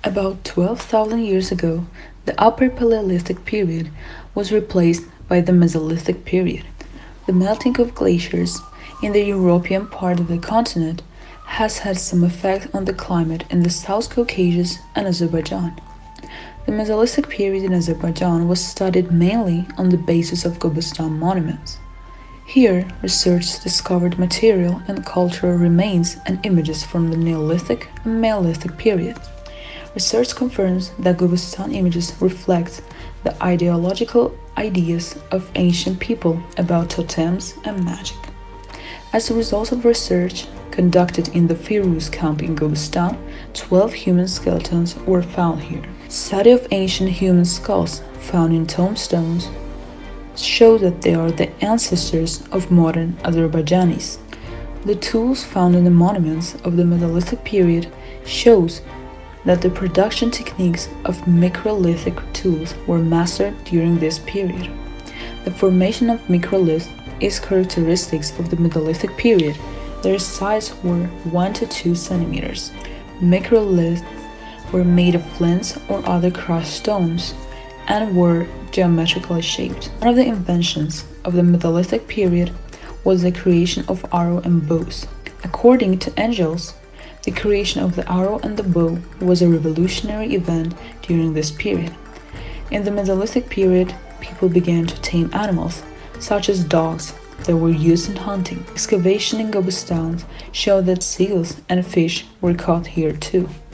About 12,000 years ago, the Upper Paleolithic period was replaced by the Mesolithic period. The melting of glaciers in the European part of the continent has had some effect on the climate in the South Caucasus and Azerbaijan. The Mesolithic period in Azerbaijan was studied mainly on the basis of Gobustan monuments. Here, research discovered material and cultural remains and images from the Neolithic and Mesolithic periods. Research confirms that Gobustan images reflect the ideological ideas of ancient people about totems and magic. As a result of research conducted in the Firuz camp in Gobustan, 12 human skeletons were found here. Study of ancient human skulls found in tombstones show that they are the ancestors of modern Azerbaijanis. The tools found in the monuments of the Mesolithic period shows that the production techniques of microlithic tools were mastered during this period. The formation of microliths is characteristic of the Mesolithic period. Their size were 1 to 2 centimeters. Microliths were made of flints or other crushed stones and were geometrically shaped. One of the inventions of the Mesolithic period was the creation of arrow and bows. According to Engels, the creation of the arrow and the bow was a revolutionary event during this period. In the Mesolithic period, people began to tame animals, such as dogs, that were used in hunting. Excavation in Gobustan showed that seals and fish were caught here too.